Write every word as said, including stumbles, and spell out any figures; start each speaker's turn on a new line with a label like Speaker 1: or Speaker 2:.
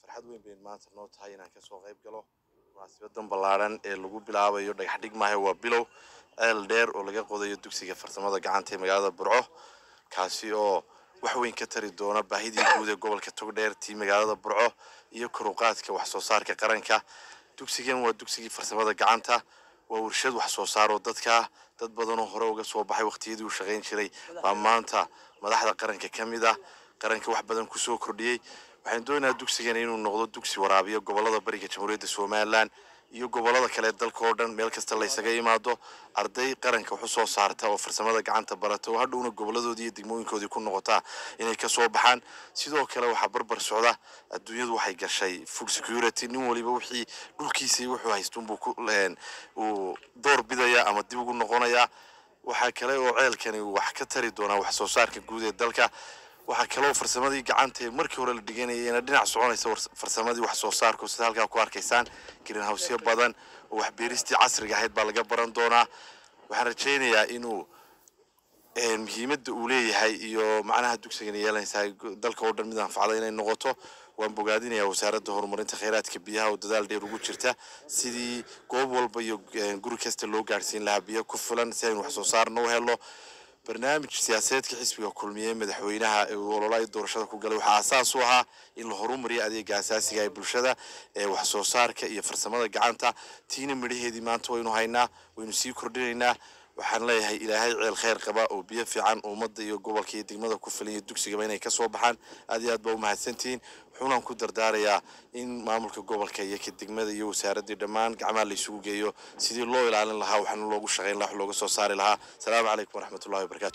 Speaker 1: farxad weyn bay maanta noo tahay inaan ka soo qayb galo munaasabaddan ballaaran ee lagu bilaabayo dhagax dhig maahe waa bilow ceel dheer oo laga qodayo dugsiga farsamada gacanta ee magaalada Burco kaasi oo wax weyn ka tari doona baahidii guud ee gobolka Togdheer tii magaalada Burco iyo kor u qaadka wax soo saarka qaranka. dugsigan waa dugsigii farsamada gacanta waa warshad wax soo saar oo dadka dad badan oo hore uga soo baxay waqtiyadii uu shaqayn jiray baa maanta madaxda qaranka ka mid ah qaranka wax badan ku soo kordhiyay. waxaan doonayaa dugsigan inuu noqdo dugsi waraabiyo gobolada bariga Jamhuuriyadda Soomaaliland iyo gobolada kale dalka oo dhan meel kasta la isaga yimaado arday qaranka wax soo saarta oo farsamada gacanta barata oo hadhowna goboladoodii iyo degmooyinkoodii ku noqota inay ka soo baxaan. sidoo kale waxa barbar socda adduunyadu waxay gashay food security nin waliba wixii dhulkiisa wuxuu haysto buu ku leen uu door bidaya ama dib ugu noqonaya. waxa kale oo ceelkani wax ka tari doona wax soo saarka guud ee dalka. waxa kale oo farsamadii gacanta markii hore la dhiganayay dhinac soconaysa farsamadii wax soo saarka sida halka ku arkaysaan greenhouse badan oo wax beeristii casriga ahayd baa laga baran doonaa. waxaan rajaynayaa inuu ee muhiimadda uu leeyahay iyo macnaha dugsigan yeelanaysa dalka oo dhan mid anfacada inay noqoto. waan bogaadinayaa wasaaradda horumarinta kheyraadka biyaha oo dadaal dheer ugu jirta sidii goob walba iyo guri kasta loo gaarsiin lahaa biyo ku filan si ay wax soo saar noo helo. barnaamij siyaasadeedka xisbiga kulmiye madaxweynaha ee ololaha doorashada ku galay waxa asaas u ahaa in la horumariyo adeegga asaasiga ee bulshada ee wax soo saarka iyo farsamada gacanta. tiina midhaheedii maanta waynu haynaa waynu sii kordhinaynaa. waxaan leeyahay ilaahay ceel khayr qaba oo biyo fiican ummadda iyo gobolka iyo degmada ku filan iyo dugsiga inay ka soo baxaan. aad iyo aad baa u mahadsantihiin. wuxuuna ku dardaarayaa in maamulka gobolka iyo ka degmada iyo wasaaradda dhammaan gacmaha la isugu geeyo sidii loo ilaalin lahaa waxaan loogu shaqeyn lahaa looga soo saari lahaa. salaamu calaykum waraxmatullaahi wabarakaatuh.